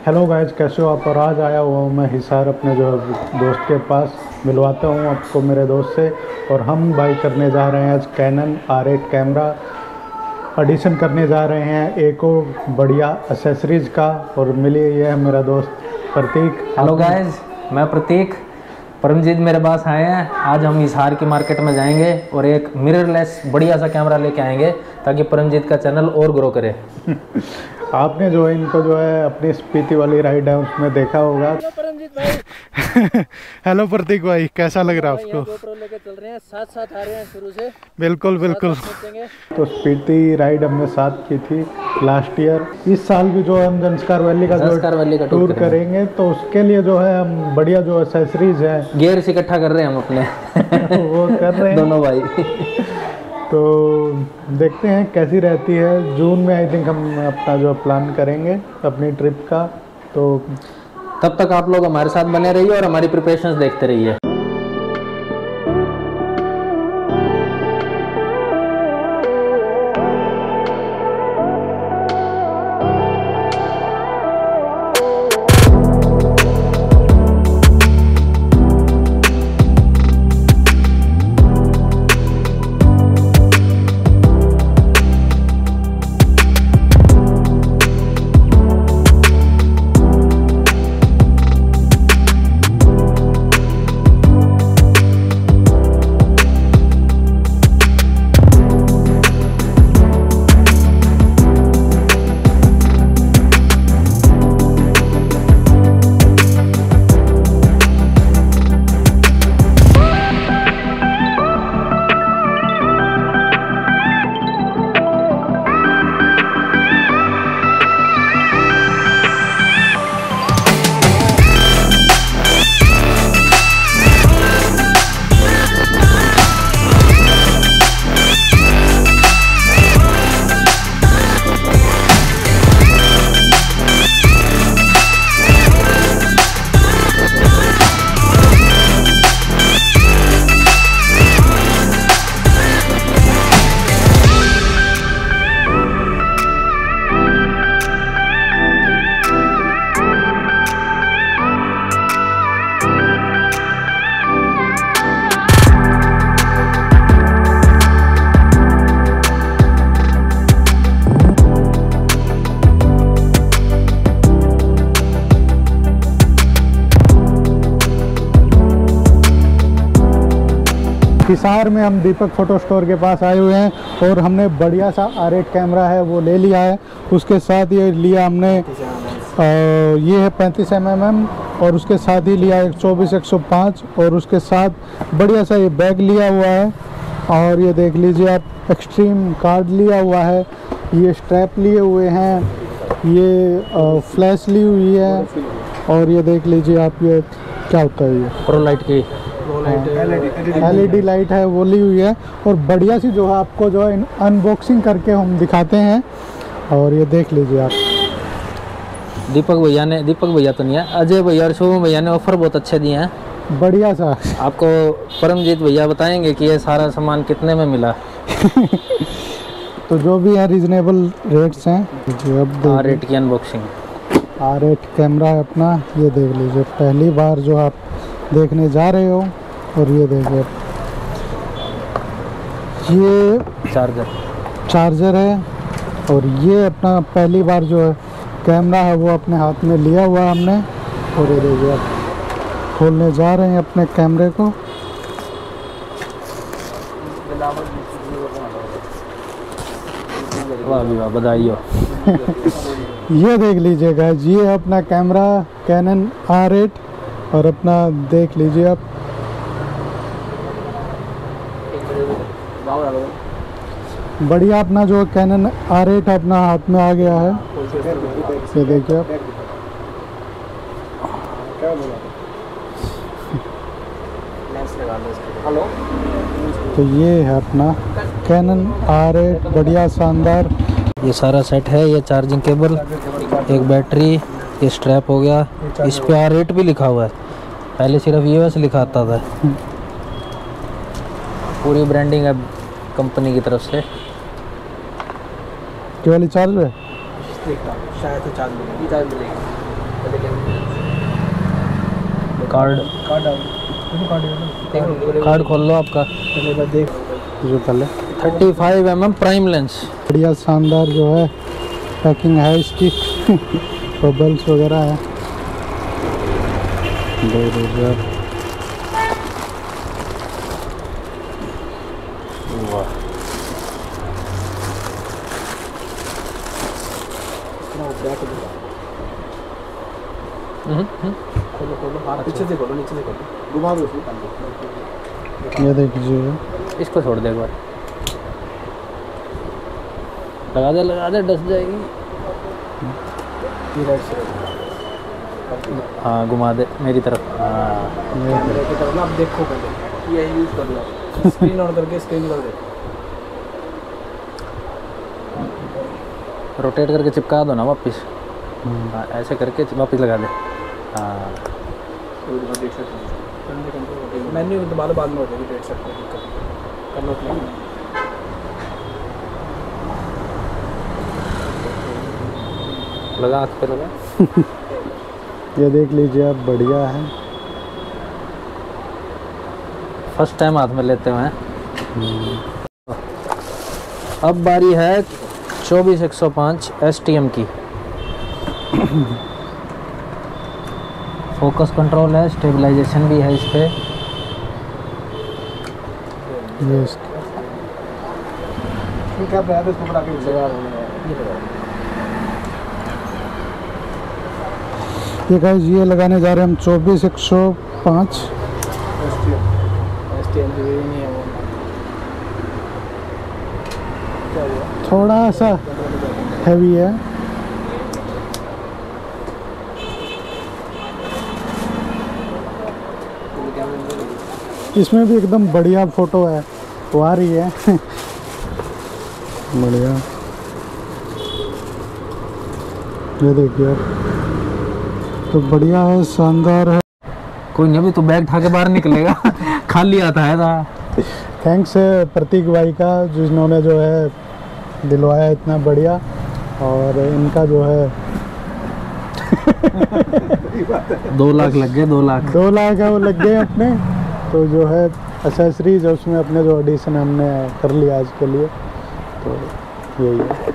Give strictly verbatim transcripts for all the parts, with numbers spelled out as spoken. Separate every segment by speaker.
Speaker 1: Hello guys, कैसे हो आप। और आज आया हुआ हूँ मैं हिसार अपने जो दोस्त के पास, मिलवाता हूँ आपको मेरे दोस्त से। और हम बाई करने जा रहे हैं आज Canon R eight camera edition करने जा रहे हैं एक और बढ़िया एसेसरीज का। और मिलिए, ये है मेरा दोस्त प्रतीक।
Speaker 2: हेलो गाइज, मैं प्रतीक। परमजीत मेरे पास आए हैं। आज हम हिसार की मार्केट में जाएंगे और एक मिररलेस बढ़िया सा कैमरा लेके आएंगे ताकि परमजीत का चैनल और ग्रो करे।
Speaker 1: आपने जो है इनको जो है अपनी स्पीति वाली राइड है उसमें देखा होगा।
Speaker 3: परमजीत भाई।
Speaker 1: हेलो प्रतीक भाई, कैसा लग रहा है आपको?
Speaker 3: गोप्रो लेके चल रहे हैं, साथ साथ आ रहे हैं शुरू से।
Speaker 1: बिल्कुल बिल्कुल।
Speaker 3: साथ
Speaker 1: तो स्पीति राइड हमने साथ की थी लास्ट ईयर। इस साल भी जो है हम जंस्कार वैली का
Speaker 2: जंस्कार वैली का
Speaker 1: टूर करेंगे, तो उसके लिए जो है हम बढ़िया जो एसेसरीज है
Speaker 2: गियर से इकट्ठा कर रहे हैं हम अपने
Speaker 1: वो कर रहे हैं
Speaker 2: दोनों भाई।
Speaker 1: तो देखते हैं कैसी रहती है। जून में आई थिंक हम अपना जो प्लान करेंगे अपनी ट्रिप का। तो
Speaker 2: तब तक आप लोग हमारे साथ बने रहिए और हमारी प्रिपरेशंस देखते रहिए।
Speaker 1: हिसार में हम दीपक फ़ोटो स्टोर के पास आए हुए हैं और हमने बढ़िया सा आर एट कैमरा है वो ले लिया है। उसके साथ ये लिया हमने आ, ये है पैंतीस एम एम एम और उसके साथ ही लिया एक चौबीस एक सौ पाँच और उसके साथ बढ़िया सा ये बैग लिया हुआ है। और ये देख लीजिए आप, एक्सट्रीम कार्ड लिया हुआ है, ये स्ट्रैप लिए हुए हैं, ये फ्लैश ली हुई है। और ये देख लीजिए आप, ये क्या होता है, ये
Speaker 2: प्रो लाइट की
Speaker 1: एल ई डी लाइट है वो ली हुई है। और बढ़िया सी जो है आपको जो है अनबॉक्सिंग करके हम दिखाते हैं। और ये देख लीजिए आप,
Speaker 2: दीपक भैया ने, दीपक भैया तो नहीं है, अजय भैया और शुभम भैया ने ऑफर बहुत अच्छे दिए हैं।
Speaker 1: बढ़िया सा
Speaker 2: आपको परमजीत भैया बताएंगे कि ये सारा सामान कितने में मिला।
Speaker 1: तो जो भी है रीजनेबल रेट्स हैं। अब
Speaker 2: आर एट की अनबॉक्सिंग।
Speaker 1: आर एट कैमरा है अपना, ये देख लीजिए पहली बार जो आप देखने जा रहे हो। और ये देखिए ये
Speaker 2: चार्जर
Speaker 1: चार्जर है। और ये अपना पहली बार जो है कैमरा है वो अपने हाथ में लिया हुआ है हमने। और ये देखिए आप, खोलने जा रहे हैं अपने कैमरे को।
Speaker 2: वाह भी वाह, बधाई हो।
Speaker 1: ये देख लीजिएगा, ये है अपना कैमरा कैनन आर एट। और अपना देख लीजिए आप, बढ़िया अपना जो कैनन आर एट अपना हाथ में आ गया है। ये देखिए आप, तो ये है अपना कैनन आर एट, बढ़िया शानदार।
Speaker 2: ये सारा सेट है, ये चार्जिंग केबल, एक बैटरी, ये स्ट्रैप हो गया। इस पे आर एट भी लिखा हुआ है, पहले सिर्फ ये वैसे लिखा आता था। पूरी ब्रांडिंग है कंपनी की तरफ से।
Speaker 1: क्या वाली चार्ज है?
Speaker 3: शायद तो चार्ज मिलेगी, चार्ज मिलेगी।
Speaker 2: कार्ड कार्ड खोल लो आपका।
Speaker 1: जो पहले
Speaker 2: thirty five M M prime lens.
Speaker 1: बढ़िया शानदार जो है पैकिंग है इसकी। बबल्स वगैरह है। दो हजार
Speaker 3: पीछे से खोलो, नीचे से खोलो, घुमा दो उसको।
Speaker 1: ये देखिए,
Speaker 2: इसको छोड़ दे एक बार। लगा दे लगा दे, डस जाएगी। हाँ घुमा दे मेरी तरफ। हाँ
Speaker 3: कैमरे की तरफ ना, आप देखो पहले ये यूज़ कर लो। स्क्रीन ऑन करके स्क्रीन कर दे।
Speaker 2: रोटेट करके चिपका दो ना वापस। हाँ ऐसे करके वापस लगा दे। हाँ
Speaker 3: मेन्यू दबा लो, बाद में हो जाएगी डेट सेट कोई दिक्कत नहीं। कर लो क्लिक।
Speaker 2: लगा आँख पे लगा।
Speaker 1: ये देख लीजिए आप, बढ़िया है।
Speaker 2: फर्स्ट टाइम हाथ में लेते हुए हैं। अब बारी है चौबीस एक सौ पाँच एस टी एम की। फोकस कंट्रोल है, स्टेबलाइजेशन भी है इस पे।
Speaker 1: ये इसकी
Speaker 3: क्या है इसको बड़ा के लगा
Speaker 1: ये गाइस, ये लगाने जा रहे हैं हम चौबीस एक सौ पाँच।
Speaker 3: नहीं है वो। क्या हुआ?
Speaker 1: थोड़ा सा हैवी है। इसमें भी एकदम बढ़िया फोटो है, वो आ रही है। बढ़िया। ये देखिए, तो बढ़िया है, शानदार है।
Speaker 2: कोई नहीं, अभी तो बैग उठा के बाहर निकलेगा। खाली आता है था।
Speaker 1: थैंक्स प्रतीक भाई का, जिन्होंने जो है दिलवाया इतना बढ़िया। और इनका जो है
Speaker 2: दो लाख लग गए, दो लाख
Speaker 1: दो लाख है वो लग गए अपने। तो जो है एसेसरीज है उसमें अपने जो एडिशन हमने कर लिया आज के लिए, तो यही है।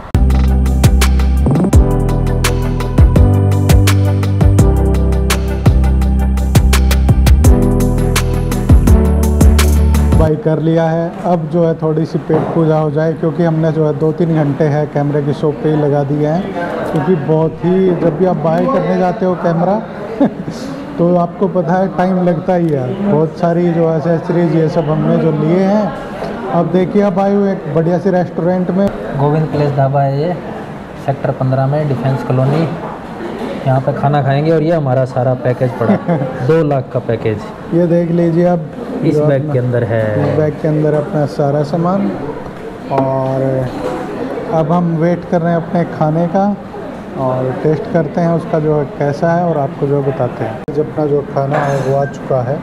Speaker 1: भाई कर लिया है। अब जो है थोड़ी सी पेट पूजा हो जाए, क्योंकि हमने जो है दो तीन घंटे है कैमरे की शॉप पे ही लगा दिए हैं। क्योंकि बहुत ही, जब भी आप बाय करने जाते हो कैमरा तो आपको पता है टाइम लगता ही है। बहुत सारी जो एसेसरीज ये सब हमने जो लिए हैं। अब देखिए, अब आए हुए एक बढ़िया सी रेस्टोरेंट में।
Speaker 2: गोविंद प्लेस ढाबा है ये, सेक्टर पंद्रह में, डिफेंस कॉलोनी। यहाँ पे खाना खाएंगे और ये हमारा सारा पैकेज पड़ा। दो लाख का पैकेज।
Speaker 1: ये देख लीजिए, अब
Speaker 2: इस बैग के अंदर है।
Speaker 1: इस बैग के अंदर अपना सारा सामान। और अब हम वेट कर रहे हैं अपने खाने का, और टेस्ट करते हैं उसका जो है कैसा है, और आपको जो बताते हैं। जब अपना जो खाना है वो आ चुका है।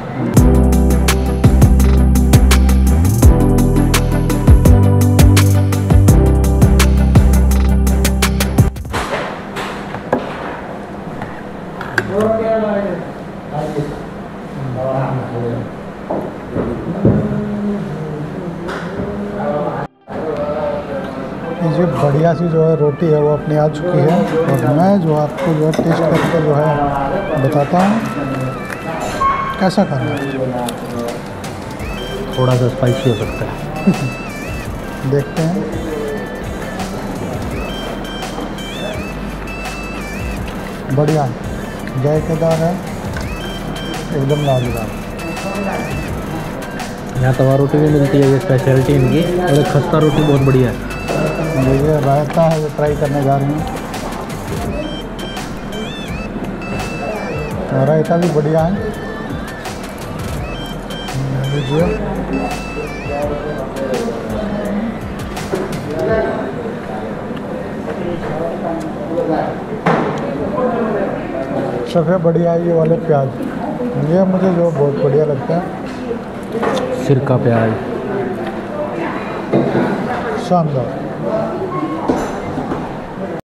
Speaker 1: ये बढ़िया सी जो है रोटी है वो अपनी आ चुकी है। और मैं जो आपको जो है टेस्ट करके जो है बताता हूँ कैसा खाना है।
Speaker 2: थोड़ा सा स्पाइसी हो सकता है।
Speaker 1: देखते हैं। बढ़िया जायकेदार है, एकदम लाजवाब।
Speaker 2: यहाँ तवा रोटी भी मिलती है, ये स्पेशलिटी इनकी। और एक खस्ता रोटी बहुत बढ़िया है।
Speaker 1: ये रायता है, वो ट्राई करने जा रही हूँ। रायता भी बढ़िया है। लीजिए, सबसे बढ़िया है ये वाले प्याज। ये मुझे जो बहुत बढ़िया लगता है,
Speaker 2: सिरका प्याज
Speaker 1: शानदार।